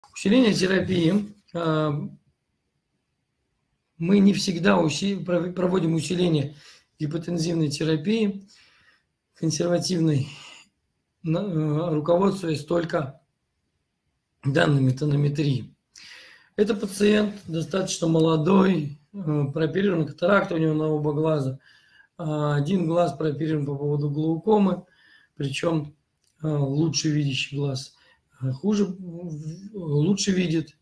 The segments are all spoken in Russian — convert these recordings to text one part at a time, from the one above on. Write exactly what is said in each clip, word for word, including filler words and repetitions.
Усиление терапии. Мы не всегда проводим усиление гипотензивной терапии, консервативной, руководствуясь только данными тонометрии. Это пациент достаточно молодой, прооперирован катаракта у него на оба глаза. Один глаз прооперирован по поводу глаукомы, причем лучше видящий глаз хуже, лучше видит.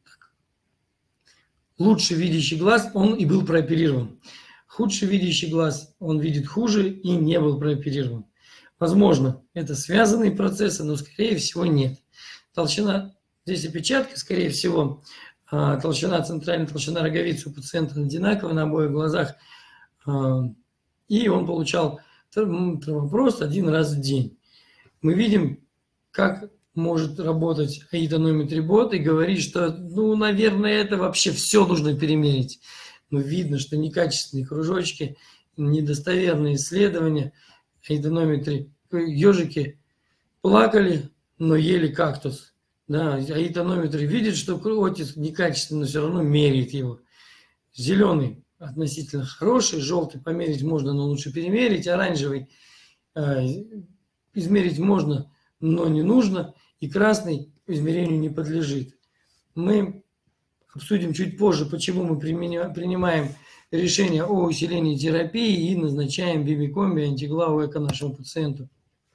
Лучше видящий глаз, он и был прооперирован. Худший видящий глаз, он видит хуже и не был прооперирован. Возможно, это связанные процессы, но скорее всего нет. Толщина, здесь опечатка, скорее всего, толщина, центральная толщина роговицы у пациента одинаковая на обоих глазах. И он получал травмопрост один раз в день. Мы видим, как может работать аидонометрибот и говорить, что, ну, наверное, это вообще все нужно перемерить. Но видно, что некачественные кружочки, недостоверные исследования, аидонометры, ежики плакали, но ели кактус. Да, аидонометры видят, что отец некачественно, все равно меряет его. Зеленый относительно хороший, желтый померить можно, но лучше перемерить, оранжевый э, измерить можно, но не нужно, и красный измерению не подлежит. Мы обсудим чуть позже, почему мы принимаем решение о усилении терапии и назначаем бимикомби, антиглаву эко нашему пациенту.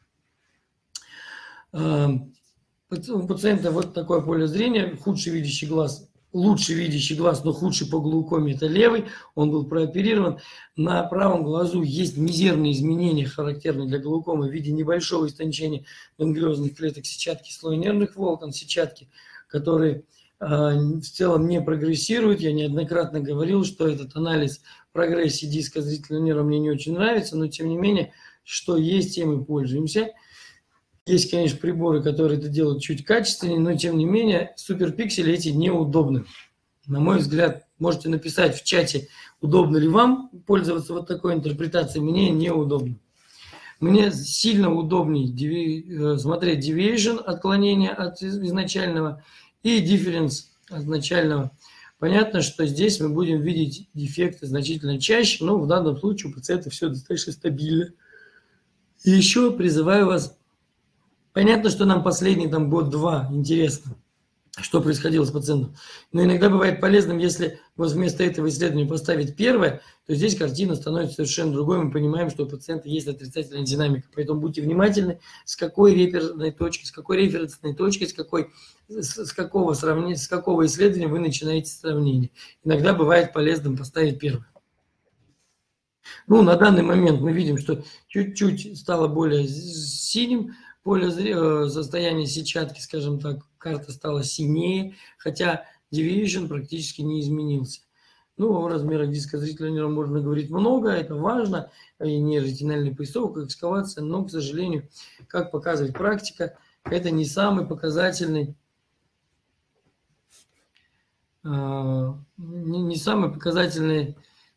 У пациента вот такое поле зрения, худший видящий глаз, лучший видящий глаз, но худший по глаукоме – это левый, он был прооперирован. На правом глазу есть мизерные изменения, характерные для глаукомы, в виде небольшого истончения ганглиозных клеток сетчатки, слоя нервных волокон сетчатки, которые э, в целом не прогрессируют. Я неоднократно говорил, что этот анализ прогрессии диска зрительного нерва мне не очень нравится, но тем не менее, что есть, тем и пользуемся. Есть, конечно, приборы, которые это делают чуть качественнее, но тем не менее суперпиксели эти неудобны. На мой взгляд, можете написать в чате, удобно ли вам пользоваться вот такой интерпретацией. Мне неудобно. Мне сильно удобнее деви... смотреть deviation, отклонение от изначального, и difference от начального. Понятно, что здесь мы будем видеть дефекты значительно чаще, но в данном случае у пациента все достаточно стабильно. И еще призываю вас. Понятно, что нам последний там год-два интересно, что происходило с пациентом. Но иногда бывает полезным, если вот вместо этого исследования поставить первое, то здесь картина становится совершенно другой. Мы понимаем, что у пациента есть отрицательная динамика. Поэтому будьте внимательны, с какой реперной точки, с какой референсной точки, с, какой, с, какого сравнения, с какого исследования вы начинаете сравнение. Иногда бывает полезным поставить первое. Ну, на данный момент мы видим, что чуть-чуть стало более синим, поле состояния сетчатки, скажем так, карта стала синее, хотя deviation практически не изменился. Ну, о размерах диска зрительного нерва можно говорить много, это важно, и не ретинальный поясок, экскавация, но, к сожалению, как показывает практика, это не самый показательный, не самый показательный,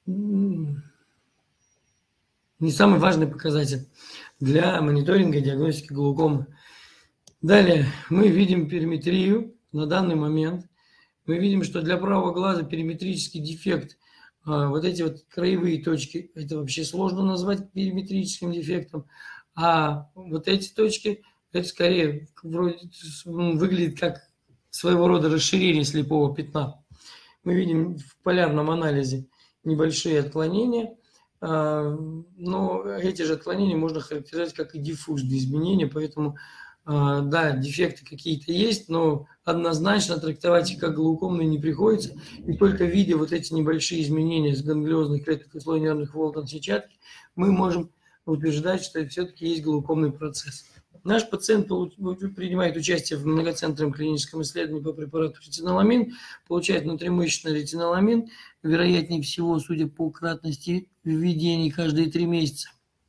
не самый важный показатель для мониторинга и диагностики глаукомы. Далее мы видим периметрию на данный момент. Мы видим, что для правого глаза периметрический дефект, вот эти вот краевые точки, это вообще сложно назвать периметрическим дефектом, а вот эти точки, это скорее вроде выглядит как своего рода расширение слепого пятна. Мы видим в полярном анализе небольшие отклонения, но эти же отклонения можно характеризовать как и диффузные изменения, поэтому, да, дефекты какие-то есть, но однозначно трактовать их как глаукомные не приходится, и только видя вот эти небольшие изменения с ганглиозных клеток и слоя нервных волокон сетчатки, мы можем утверждать, что это все-таки есть глаукомный процесс. Наш пациент принимает участие в многоцентровом клиническом исследовании по препарату ретиноламин, получает внутримышечный ретиноламин, вероятнее всего, судя по кратности введений, каждые три месяца.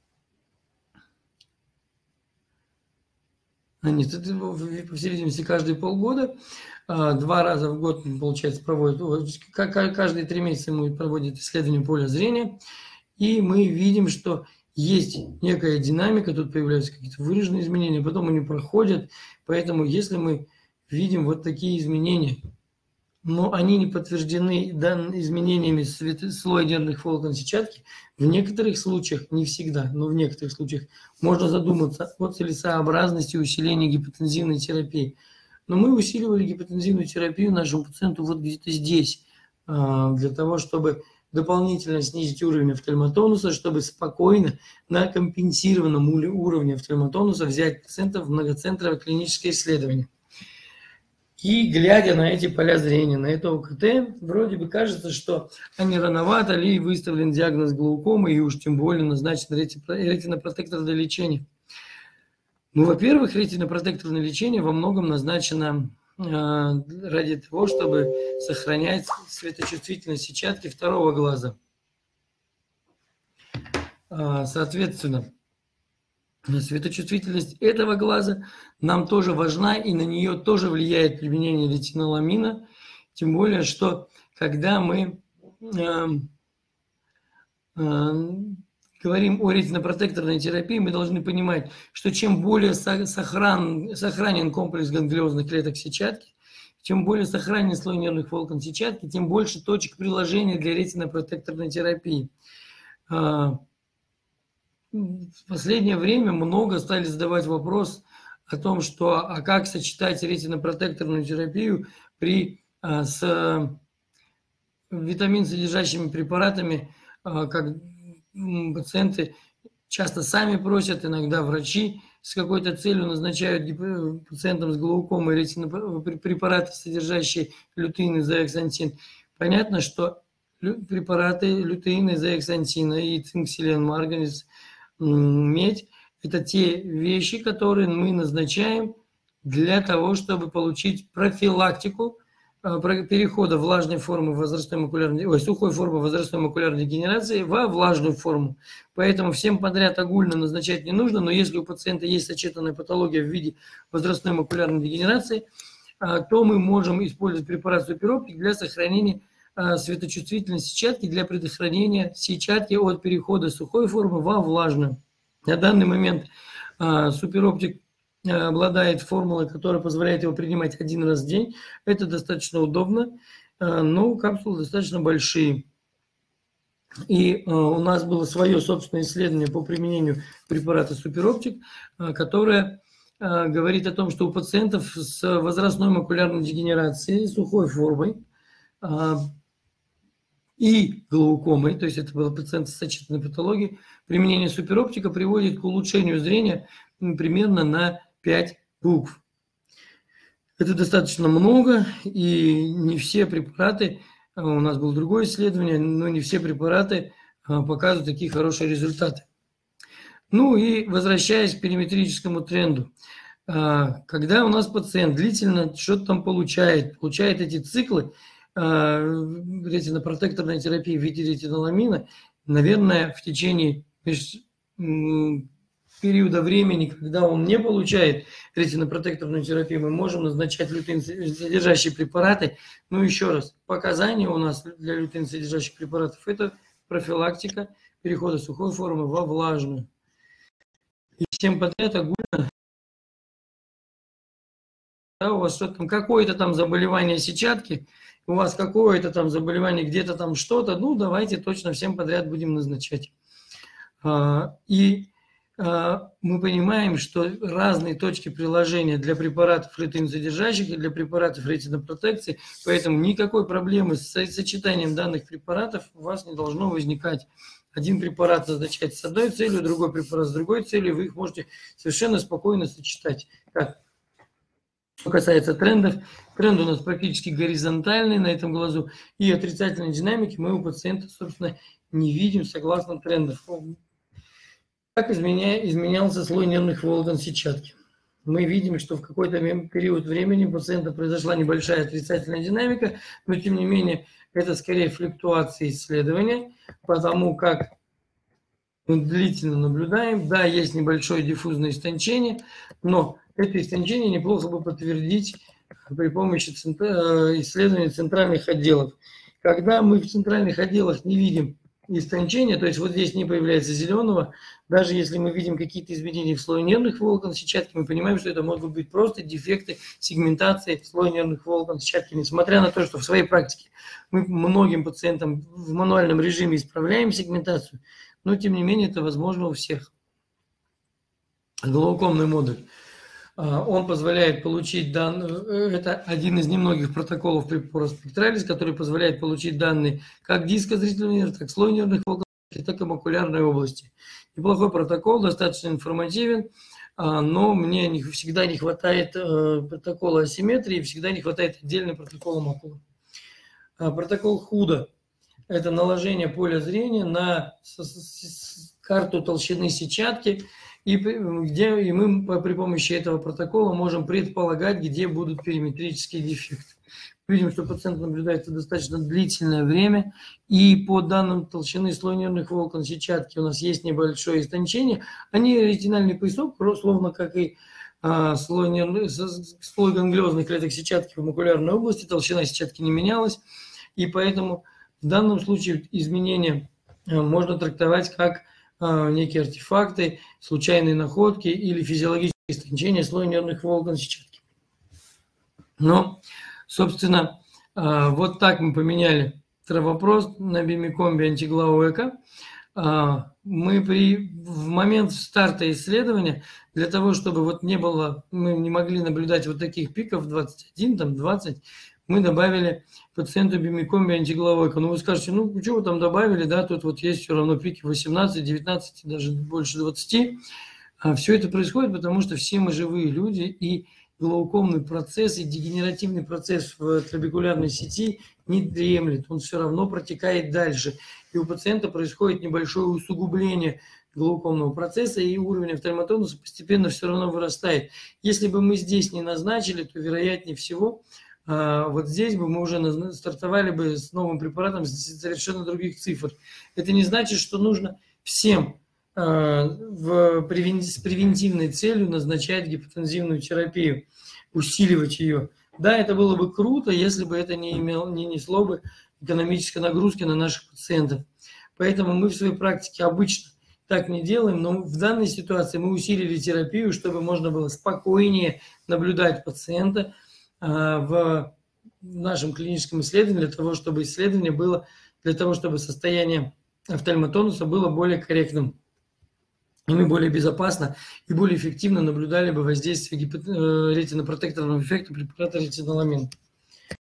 А нет, это, по всей видимости, каждые полгода, два раза в год, получается, проводит, каждые три месяца мы проводим исследование поля зрения, и мы видим, что есть некая динамика, тут появляются какие-то выраженные изменения, потом они проходят, поэтому если мы видим вот такие изменения. Но они не подтверждены данными изменениями слоя нервных волокон сетчатки. В некоторых случаях, не всегда, но в некоторых случаях можно задуматься о целесообразности усиления гипотензивной терапии. Но мы усиливали гипотензивную терапию нашему пациенту вот где-то здесь, для того, чтобы дополнительно снизить уровень офтальмотонуса, чтобы спокойно на компенсированном уровне офтальмотонуса взять пациента в многоцентровое клиническое исследование. И глядя на эти поля зрения, на это ОКТ, вроде бы кажется, что а не рановато ли выставлен диагноз глаукомы и уж тем более назначен ретинопротекторное лечение. Ну, во-первых, ретинопротекторное лечение во многом назначено э, ради того, чтобы сохранять светочувствительность сетчатки второго глаза. Э, соответственно, светочувствительность этого глаза нам тоже важна, и на нее тоже влияет применение ретиноламина. Тем более, что когда мы э, э, говорим о ретинопротекторной терапии, мы должны понимать, что чем более сохран, сохранен комплекс ганглиозных клеток сетчатки, чем более сохранен слой нервных волокон сетчатки, тем больше точек приложения для ретинопротекторной терапии. Э, В последнее время много стали задавать вопрос о том, что а как сочетать ретинопротекторную терапию при, а, с витамин содержащими препаратами, а, как пациенты часто сами просят, иногда врачи с какой-то целью назначают пациентам с глаукомой ретинопрепараты, содержащие лютеин и зеаксантин. Понятно, что препараты лютеина, зеаксантина и цинк, селен, марганец, медь – это те вещи, которые мы назначаем для того, чтобы получить профилактику перехода влажной формы возрастной макулярной, ой, сухой формы возрастной макулярной дегенерации во влажную форму. Поэтому всем подряд огульно назначать не нужно, но если у пациента есть сочетанная патология в виде возрастной макулярной дегенерации, то мы можем использовать препарат супероптик для сохранения светочувствительность сетчатки, для предохранения сетчатки от перехода сухой формы во влажную. На данный момент супероптик обладает формулой, которая позволяет его принимать один раз в день. Это достаточно удобно, но капсулы достаточно большие. И у нас было свое собственное исследование по применению препарата супероптик, которое говорит о том, что у пациентов с возрастной макулярной дегенерацией, сухой формой и глаукомой, то есть это был пациент с сочетанной патологией, применение супероптика приводит к улучшению зрения примерно на пять букв. Это достаточно много, и не все препараты, у нас было другое исследование, но не все препараты показывают такие хорошие результаты. Ну и возвращаясь к периметрическому тренду. Когда у нас пациент длительно что-то там получает, получает эти циклы, ретинопротекторной терапии в виде ретиноламина, наверное, в течение периода времени, когда он не получает ретинопротекторную терапию, мы можем назначать лютеин-содержащие препараты. Но еще раз, показания у нас для лютеин-содержащих препаратов – это профилактика перехода сухой формы во влажную. И всем подряд огульно, да, у вас что-то там, какое-то там заболевание сетчатки, у вас какое-то там заболевание, где-то там что-то, ну, давайте точно всем подряд будем назначать. И мы понимаем, что разные точки приложения для препаратов лютеин-содержащих и для препаратов ретинопротекции, поэтому никакой проблемы с сочетанием данных препаратов у вас не должно возникать. Один препарат назначать с одной целью, другой препарат с другой целью, вы их можете совершенно спокойно сочетать. Как? Что касается трендов, тренд у нас практически горизонтальный на этом глазу, и отрицательной динамики мы у пациента, собственно, не видим согласно трендам. Как изменя... изменялся слой нервных волокон сетчатки? Мы видим, что в какой-то период времени у пациента произошла небольшая отрицательная динамика, но тем не менее это скорее флюктуации исследования, потому как мы длительно наблюдаем. Да, есть небольшое диффузное истончение, но это истончение неплохо бы подтвердить при помощи исследований центральных отделов. Когда мы в центральных отделах не видим истончения, то есть вот здесь не появляется зеленого, даже если мы видим какие-то изменения в слое нервных волокон сетчатки, мы понимаем, что это могут быть просто дефекты сегментации слоя нервных волокон сетчатки, несмотря на то, что в своей практике мы многим пациентам в мануальном режиме исправляем сегментацию, но тем не менее это возможно у всех. Глаукомный модуль. Он позволяет получить данные, это один из немногих протоколов Prepora Spectralis, который позволяет получить данные как диска зрительного нерва, так и слой нервных волокон, так и макулярной области. Неплохой протокол, достаточно информативен, но мне не, всегда не хватает протокола асимметрии, всегда не хватает отдельного протокола макулы. Протокол худо – это наложение поля зрения на карту толщины сетчатки, И, где, и мы при помощи этого протокола можем предполагать, где будут периметрические дефекты. Видим, что пациент наблюдается достаточно длительное время, и по данным толщины слоя нервных волокон сетчатки у нас есть небольшое истончение. Они ретинальный поясок, словно как и а, слой, нервных, слой ганглиозных клеток сетчатки в макулярной области, толщина сетчатки не менялась, и поэтому в данном случае изменения а, можно трактовать как некие артефакты, случайные находки или физиологические истончения слоя нервных волокон сетчатки. Но, собственно, вот так мы поменяли травопрост на бимикомби антиглау эко. Мы при, в момент старта исследования, для того, чтобы вот не было, мы не могли наблюдать вот таких пиков двадцать один, там двадцать, мы добавили пациенту бимикомби антиглау эко. Ну, вы скажете, ну, что вы там добавили, да, тут вот есть все равно пики восемнадцать, девятнадцать, даже больше двадцати. А все это происходит, потому что все мы живые люди, и глаукомный процесс, и дегенеративный процесс в трабекулярной сети не дремлет, он все равно протекает дальше. И у пациента происходит небольшое усугубление глаукомного процесса, и уровень офтальмотонуса постепенно все равно вырастает. Если бы мы здесь не назначили, то вероятнее всего, вот здесь бы мы уже стартовали бы с новым препаратом с совершенно других цифр. Это не значит, что нужно всем в превен... с превентивной целью назначать гипотензивную терапию, усиливать ее. Да, это было бы круто, если бы это не, имело, не несло бы экономической нагрузки на наших пациентов. Поэтому мы в своей практике обычно так не делаем, но в данной ситуации мы усилили терапию, чтобы можно было спокойнее наблюдать пациента в нашем клиническом исследовании, для того, чтобы исследование было, для того, чтобы состояние офтальмотонуса было более корректным. И мы более безопасно и более эффективно наблюдали бы воздействие ретинопротекторного эффекта препарата ретиноламин.